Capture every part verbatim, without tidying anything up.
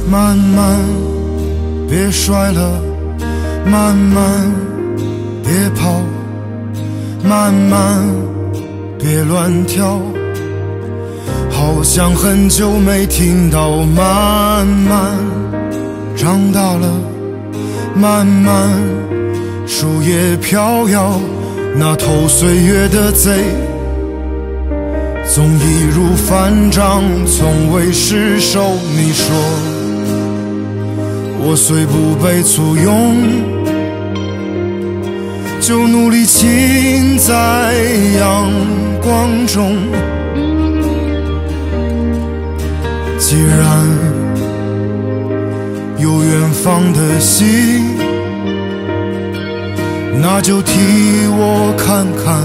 慢慢别摔了，慢慢别跑，慢慢别乱跳，好像很久没听到。慢慢长大了，慢慢树叶飘摇，那偷岁月的贼总易如反掌，从未失手。你说我虽不被簇拥，就努力浸在阳光中。既然有远方的星，那就替我看看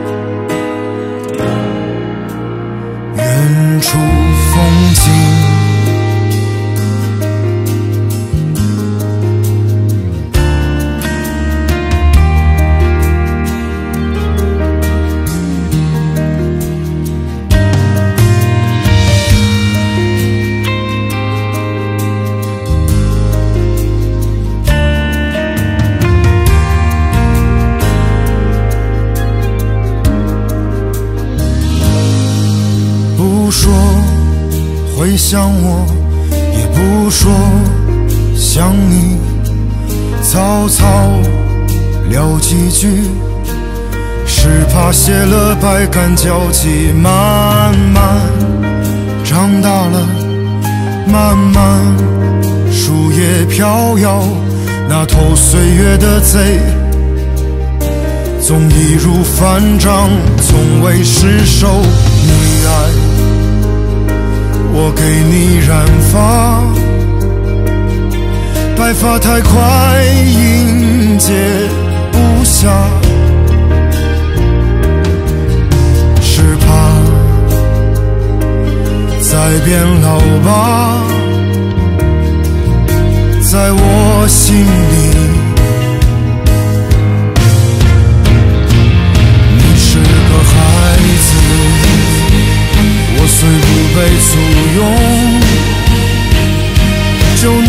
远处风景。不说会想我，也不说想你，草草聊几句，是怕写了百感交集。慢慢长大了，慢慢树叶飘摇，那偷岁月的贼总易如反掌，从未失手。你爱我给你染发，白发太快迎接不暇，是怕再变老吧，在我心里你是个孩子，我虽不被簇拥，就